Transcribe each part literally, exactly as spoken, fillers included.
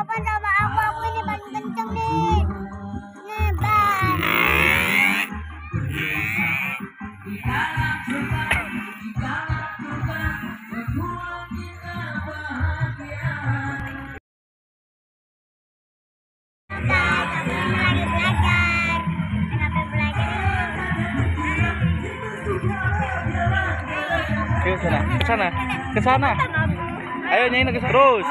balapan sama aku, aku ini paling kenceng nih. Nebak. Ke sana, ke sana, ke sana. Ayo nyanyi ke sana terus.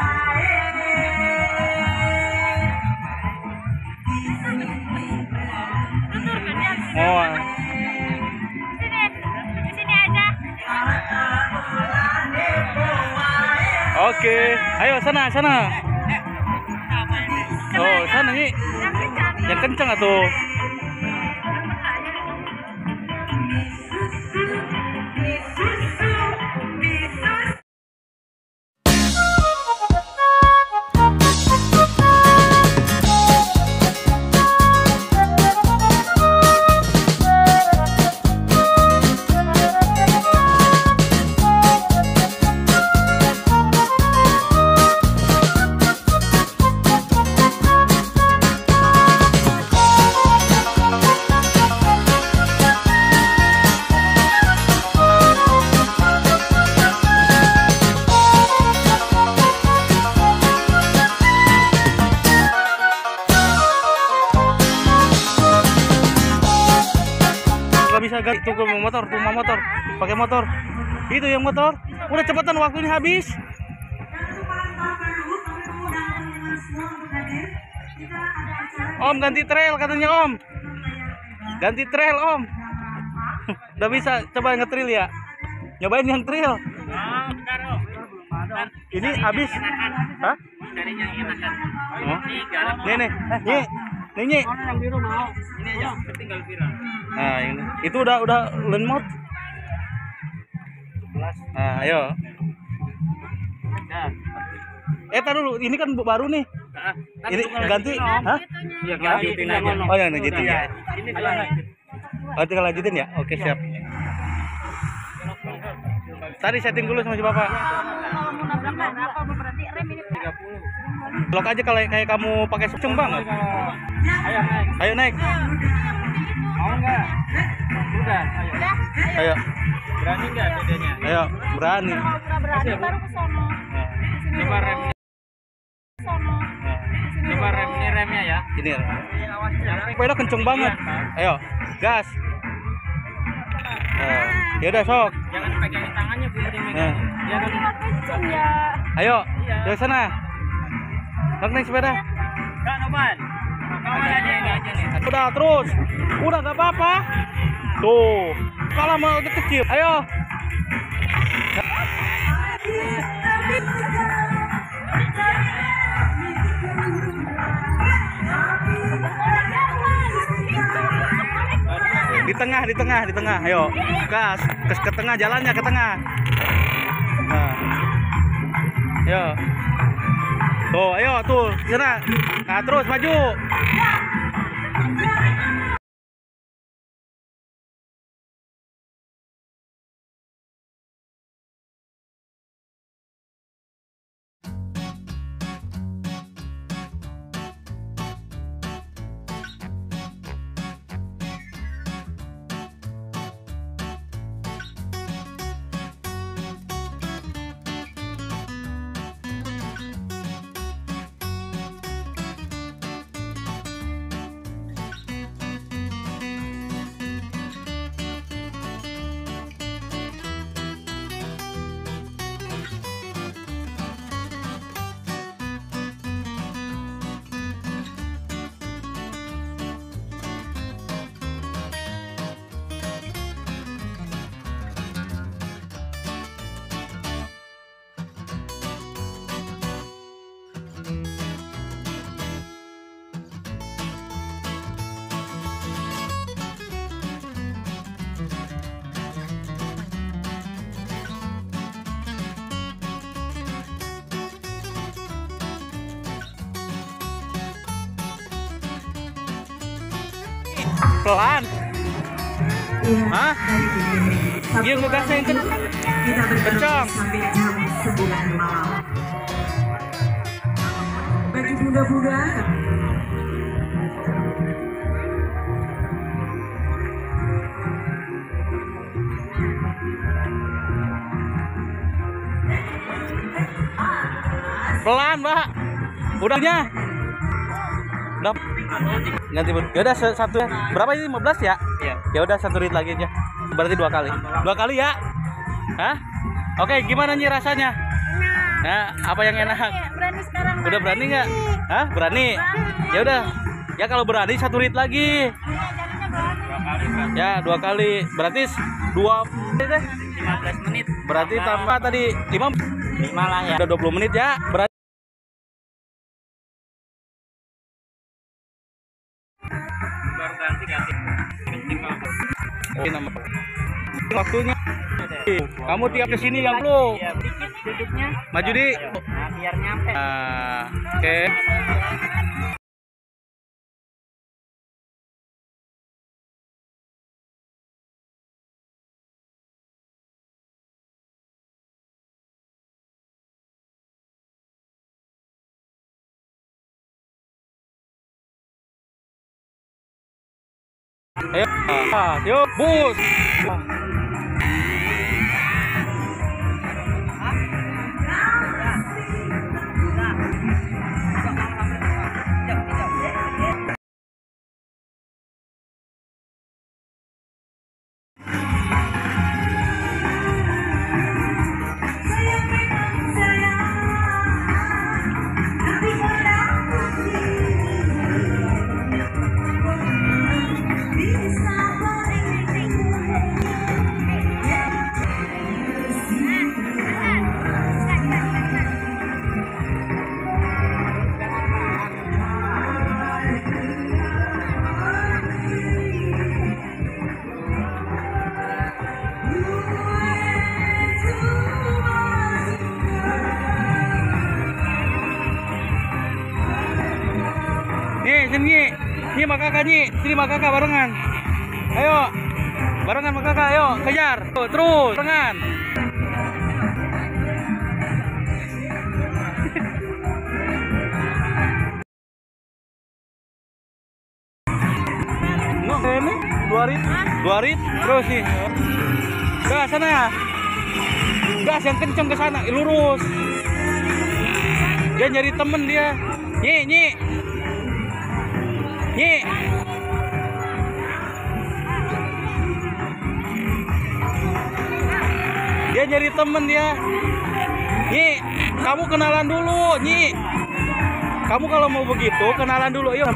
Oh. Sini, di sini aja. Oke, ayo sana, sana. Oh, sana nih. Yang kencang atuh. Bisa gas tunggu motor, tunggu motor, pakai motor. Itu yang motor. Udah cepetan, waktu ini habis. Om ganti trail katanya Om. Ganti trail Om. Udah bisa coba ngetrail ya. Nyobain yang trail. Ini habis. Hah? Oh. Nih nih. Nih. Nih nih. Yang biru mau. Ini aja, tinggal viral. Nah, ini. Itu udah udah lemot. Nah, ayo. Nah. Eh, tar dulu, ini kan baru nih. Ini ganti, hah? Iya, lanjutin aja. Oh, yang lanjutin ya. Ini lanjutin. Oh, tinggal lanjutin ya. Oke, siap. Tadi setting dulu sama si Bapak. Kalau mau nabrak berapa berarti rem ini tiga puluh. Blok aja kalau kayak kamu pakai secung banget. Ayo naik. Ayo naik. Mau enggak? Udah, ayo. udah. Ayo. Berani enggak dedenya? Ayo, berani. Kalau pura berani baru ke sono. Nah, Coba rem. Sono. nah, Coba rem ini remnya ya. ini. Sepeda kenceng banget. Ayo, gas. Nah, ya udah sok. Jangan pegangin tangannya, Bu. Nah. Ya kan. Kenceng ya. Ayo, dari sana. Sok naik sepeda. Enggak, Noban. Kawan aja ini aja nih. Udah terus. Udah gak apa-apa. Tuh. Kalau mau udah kecil. Ayo. Di tengah, di tengah, di tengah. Ayo. Gas. Ke, ke tengah jalannya, ke tengah. Nah. Ayo. Tuh, ayo tuh. Sana. Nah, terus maju. Pelan. Hah? Dia ngegasnya yang kencang. Kencang. Sampai jam sembilan malam. Baju mudah-mudahan. Pelan, Mbak. Udahnya. Udah. Ganti ber. Ya udah satu. Berapa ini? lima belas ya? Iya. Ya udah satu rit lagi aja. Berarti dua kali. Dua kali ya? Hah? Oke, gimana nih rasanya? Nah, apa yang enak? Berani sekarang. Udah berani nggak? Hah? Berani? Ya udah. Ya kalau berani satu rit lagi. Dua kali, Pak. Ya, dua kali. Berarti dua deh. lima belas menit. Berarti tambah tadi lima lima lah ya. udah dua puluh menit ya. Berarti Baru ganti ganti. Penting kalau ini nama waktunya. Kamu tiap kesini yang lu ya dikit duduknya. maju di. Nah, biar nyampe. Nah, oke. Ayo, ah, yuk, bus. Nih, sini. Nih sama kakak nih. Sini sama kakak barengan. Ayo. Barengan sama kakak, ayo, kejar. Tuh, terus, barengan. Nggak, ini dua rit. Dua rit, terus nih. Gas sana. Gas yang kenceng ke sana, lurus. Dia nyari temen dia. Nyi, nyi. Nyi. Dia nyari temen dia. Nyi, kamu kenalan dulu, Nyi. Kamu kalau mau begitu kenalan dulu, yuk.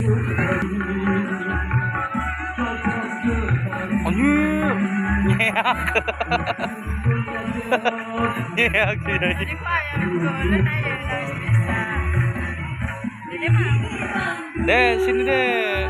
Anjir. Nyeak. Nyeak sih. Jadi Pak yang golden aja yang nggak bisa. Jadi mah. Deh, sini deh.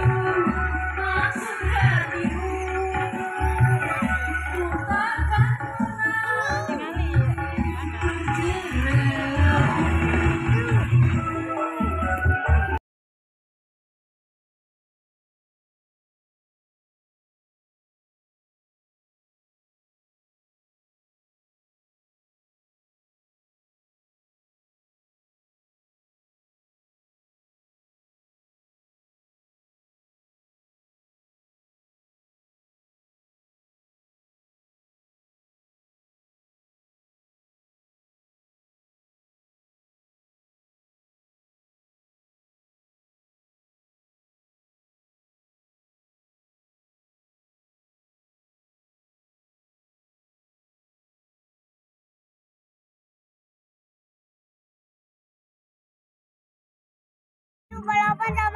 Balapan sama